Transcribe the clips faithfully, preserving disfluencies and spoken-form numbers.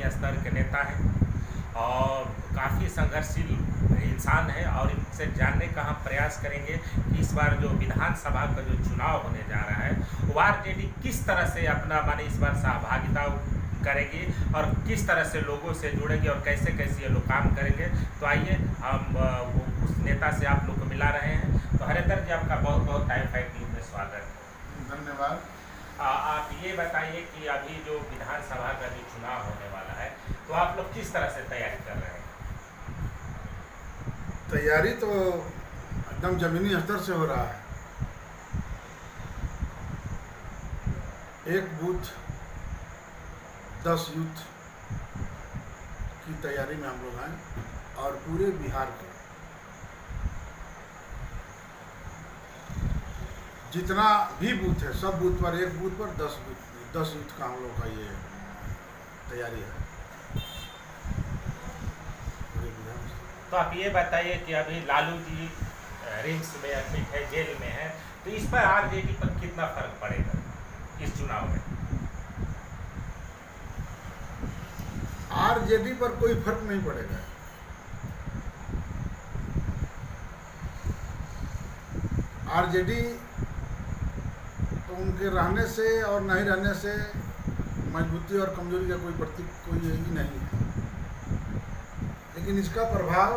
स्थानीय स्तर के नेता हैं और काफ़ी संघर्षशील इंसान है, और इनसे जानने का हम प्रयास करेंगे कि इस बार जो विधानसभा का जो चुनाव होने जा रहा है वो आरजेडी किस तरह से अपना माने इस बार सहभागिता करेगी और किस तरह से लोगों से जुड़ेगी और कैसे कैसे ये लोग काम करेंगे। तो आइए हम उस नेता से आप लोग को मिला रहे हैं। तो हरेंद्र जी, आपका बहुत बहुत टाइम फाइव न्यूज़ में स्वागत है। धन्यवाद। आप ये बताइए कि अभी जो विधानसभा का जो चुनाव होने वाला है तो आप लोग किस तरह से तैयारी कर रहे हैं? तैयारी तो एकदम जमीनी स्तर से हो रहा है। एक बूथ दस यूथ की तैयारी में हम लोग हैं और पूरे बिहार के जितना भी बूथ है सब बूथ पर एक बूथ पर दस बूथ दस यूथ का हम लोग का ये तैयारी है। तो आप ये बताइए कि अभी लालू जी रिम्स में एडमिट है, जेल में है, तो इस पर आरजेडी पर कितना फर्क पड़ेगा इस चुनाव में? आरजेडी पर कोई फर्क नहीं पड़ेगा। आरजेडी तो उनके रहने से और नहीं रहने से मजबूती और कमजोरी का कोई प्रतीक कोई यही नहीं है, लेकिन इसका प्रभाव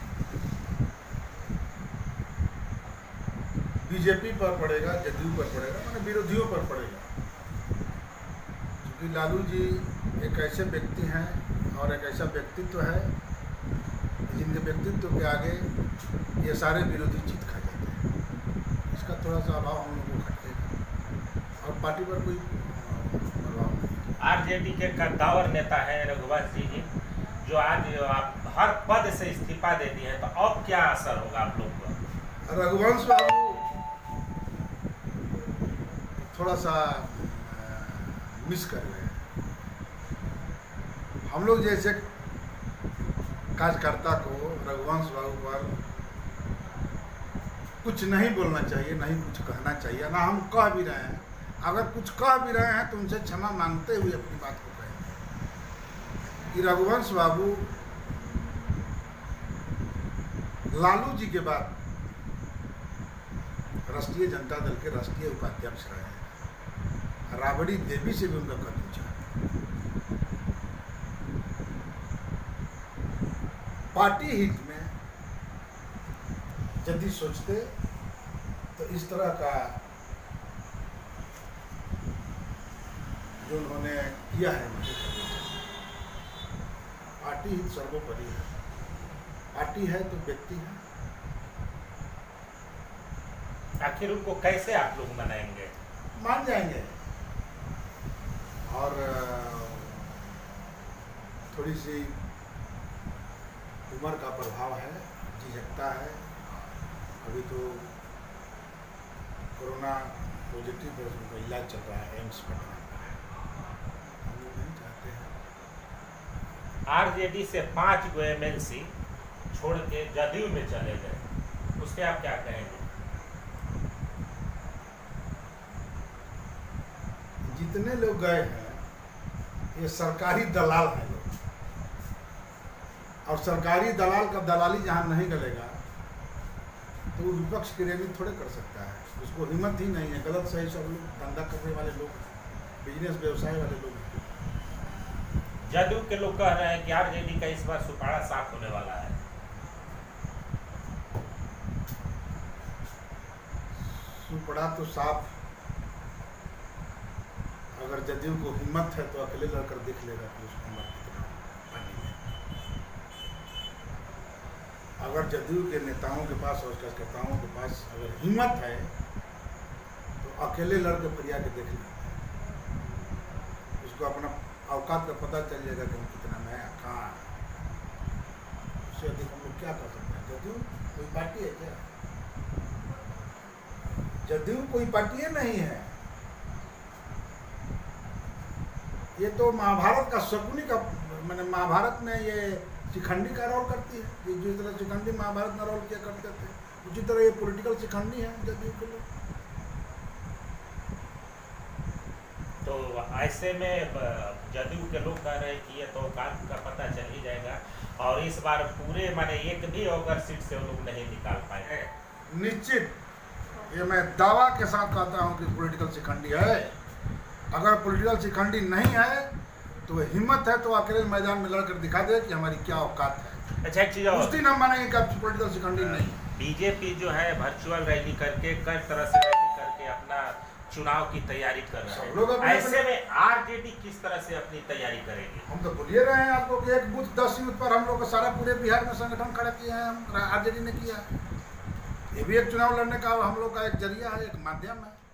बीजेपी पर पड़ेगा, जदयू पर पड़ेगा, माने विरोधियों पर पड़ेगा। क्योंकि लालू जी एक ऐसे व्यक्ति हैं और एक ऐसा व्यक्तित्व है जिनके व्यक्तित्व के आगे ये सारे विरोधी चित खा जाते हैं। इसका थोड़ा सा अभाव हम लोगों को खटेगा और पार्टी पर कोई प्रभाव नहीं। आरजेडी के कद्दावर नेता है रघुवंश जी जी, जो आज आप हर पद से इस्तीफा दे दिए हैं, तो अब क्या असर होगा आप लोग को? रघुवंश बाबू थोड़ा सा मिस कर रहे हैं। हम लोग जैसे कार्यकर्ता को रघुवंश बाबू पर कुछ नहीं बोलना चाहिए, नहीं कुछ कहना चाहिए, ना हम कह भी रहे हैं। अगर कुछ कह भी रहे हैं तो उनसे क्षमा मांगते हुए अपनी बात को कहें कि रघुवंश बाबू लालू जी के बाद राष्ट्रीय जनता दल के राष्ट्रीय उपाध्यक्ष रहे हैं। राबड़ी देवी से भी उनका कद ऊंचा है। पार्टी हित में यदि सोचते तो इस तरह का जो उन्होंने किया है मुझे करना चाहिए। पार्टी हित सर्वोपरि है। पार्टी है तो व्यक्ति है। आखिर उनको कैसे आप लोग मनाएंगे? मान जाएंगे और थोड़ी सी उम्र का प्रभाव है, झिझकता है। अभी तो कोरोना पॉजिटिव है, उनका इलाज चल रहा है एम्स पटना का। हम लोग नहीं चाहते हैं आरजेडी से पांच गो एमएलसी छोड़ के जदयू में चले गए, उससे आप क्या कहेंगे? जितने लोग गए हैं ये सरकारी दलाल हैं लोग, और सरकारी दलाल का दलाली जहाँ नहीं गलेगा तो वो विपक्ष की रैली थोड़े कर सकता है। उसको हिम्मत ही नहीं है। गलत सही सब लोग धंधा करने वाले लोग, बिजनेस व्यवसाय वाले लोग। जदयू के लोग कह रहे हैं कि आरजेडी का इस बार सुपाड़ा साफ होने वाला है। सुपड़ा तो साफ, अगर जदयू को हिम्मत है तो अकेले लड़कर देख लेगा कि उसको मत कितना पानी में। अगर जदयू के नेताओं के पास और कार्यकर्ताओं के पास अगर हिम्मत है तो अकेले लड़कर फरिया के देख लेगा। उसको अपना औकात का पता चल जाएगा कि हम कितना में है, कहाँ है। उससे अधिक हम लोग क्या कर सकते हैं? जदयू कोई पार्टी है क्या? जदयू कोई पार्टी नहीं है। ये तो महाभारत का शकुनी का, मैंने महाभारत में ये शिखंडी का रोल करती है। ये जिस तरह शिखंडी महाभारत में रोल किया करते थे, उसी तरह ये पॉलिटिकल शिखंडी है जदयू के लोग। तो ऐसे में जदयू के लोग कह रहे हैं कि ये तो औकात का पता चल ही जाएगा और इस बार पूरे माने एक भी अगर सीट से वो लोग नहीं निकाल पाए। निश्चित ये मैं दावा के साथ कहता हूँ कि पॉलिटिकल शिखंडी है। अगर पॉलिटिकल शिखंडी नहीं है तो हिम्मत है तो अकेले मैदान में लड़कर दिखा दे कि हमारी क्या औकात है। अच्छा एक चीज उस दिन हम मानेंगे कि पॉलिटिकल शिखंडी नहीं। बीजेपी जो है वर्चुअल रैली करके कई तरह से रैली करके अपना चुनाव की तैयारी कर रहे हैं, ऐसे में आरजेडी किस तरह से अपनी तैयारी करेगी? हम तो बोलिए रहे हैं आपको कि एक बूथ दस यूथ पर हम लोग का सारा पूरे बिहार में संगठन खड़ा किए हैं, हम आरजेडी ने किया। ये भी एक चुनाव लड़ने का हम लोग का एक जरिया है, एक माध्यम है।